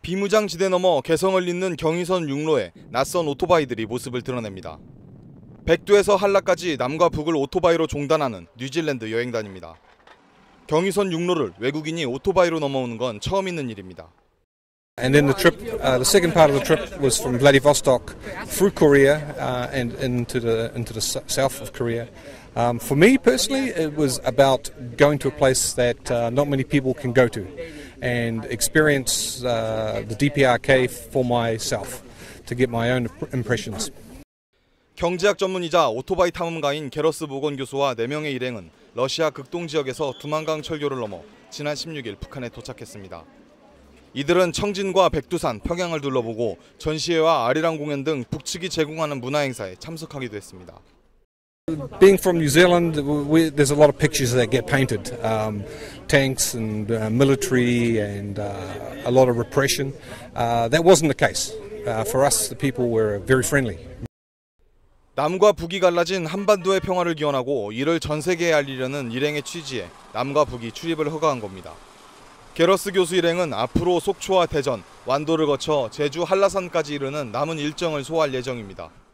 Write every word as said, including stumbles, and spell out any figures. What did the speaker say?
비무장지대 넘어 개성을 잇는 경의선 육로에 낯선 오토바이들이 모습을 드러냅니다. 백두에서 한라까지 남과 북을 오토바이로 종단하는 뉴질랜드 여행단입니다. 경의선 육로를 외국인이 오토바이로 넘어오는 건 처음 있는 일입니다. And then the trip, uh, the second part of the trip was from Vladivostok through Korea uh, and into the into the south of Korea. Um, for me personally, it was about going to a place that uh, not many people can go to, and experience uh, the D P R K for myself to get my own impressions. 경제학 전문이자 오토바이 탐험가인 게러스 보건 교수와 네 명의 일행은 러시아 극동 지역에서 두만강 철교를 넘어 지난 십육 일 북한에 도착했습니다. 이들은 청진과 백두산, 평양을 둘러보고 전시회와 아리랑 공연 등 북측이 제공하는 문화행사에 참석하기도 했습니다. Being from New Zealand, we, there's a lot of pictures that get painted, um, tanks and uh, military and uh, a lot of repression. Uh, that wasn't the case. Uh, for us, the people were very friendly. 남과 북이 갈라진 한반도의 평화를 기원하고 이를 전 세계에 알리려는 일행의 취지에 남과 북이 출입을 허가한 겁니다. 게러스 교수 일행은 앞으로 속초와 대전, 완도를 거쳐 제주 한라산까지 이르는 남은 일정을 소화할 예정입니다.